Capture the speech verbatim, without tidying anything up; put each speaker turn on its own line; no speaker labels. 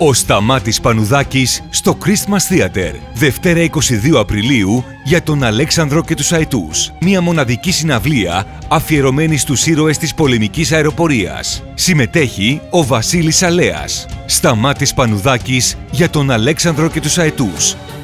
Ο Σταμάτης Πανουδάκης στο Christmas Theater, Δευτέρα είκοσι δύο Απριλίου, για τον Αλέξανδρο και τους Αετούς. Μια μοναδική συναυλία αφιερωμένη στους ήρωες της πολεμικής αεροπορίας. Συμμετέχει ο Βασίλης Αλέας. Σταμάτης Πανουδάκης για τον Αλέξανδρο και τους Αετούς.